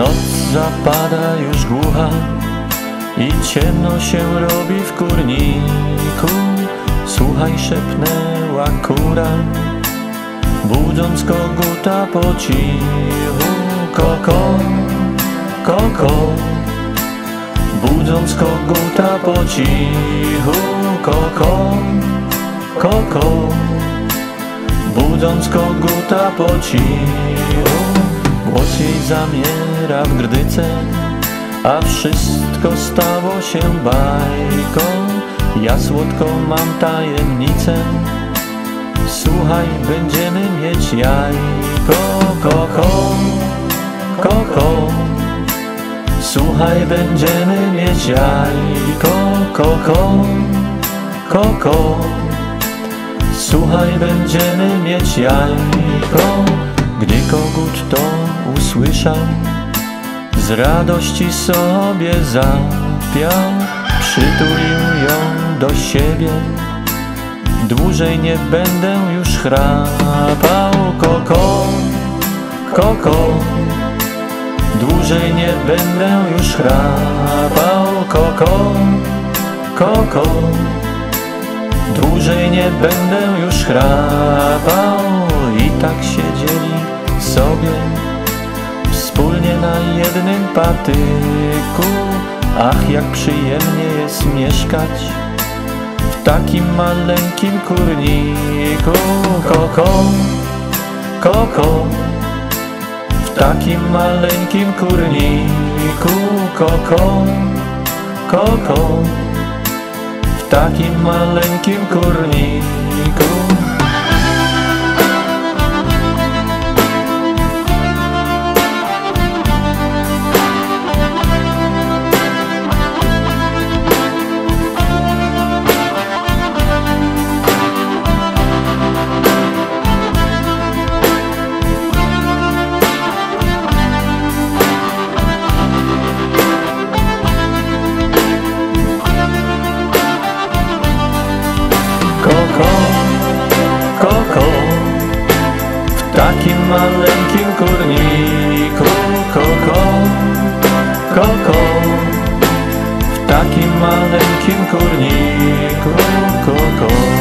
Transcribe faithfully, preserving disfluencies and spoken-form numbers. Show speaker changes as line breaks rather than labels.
Noc zapada już głucha i ciemno się robi w kurniku. Słuchaj, szepnęła kura, budząc koguta po cichu. Koko, koko, budząc koguta po cichu. Koko, koko, budząc koguta po cichu. Głos jej zamiera w grdyce, a wszystko stało się bajką. Ja słodką mam tajemnicę, słuchaj, będziemy mieć jajko. Koko, koko, słuchaj, będziemy mieć jajko. Koko, koko, słuchaj, będziemy mieć jajko. Gdy kogut to usłyszał, z radości sobie zapiał. Przytulił ją do siebie, dłużej nie będę już chrapał. Koko, koko, dłużej nie będę już chrapał. Koko, koko, dłużej nie będę już chrapał. I tak siedzieli sobie wspólnie na jednym patyku. Ach, jak przyjemnie jest mieszkać w takim maleńkim kurniku. Koko, koko, w takim maleńkim kurniku. Koko, koko, w takim maleńkim kurniku. Koko, koko, w takim maleńkim kurniku. Koko, koko, w takim maleńkim kurniku. Koko.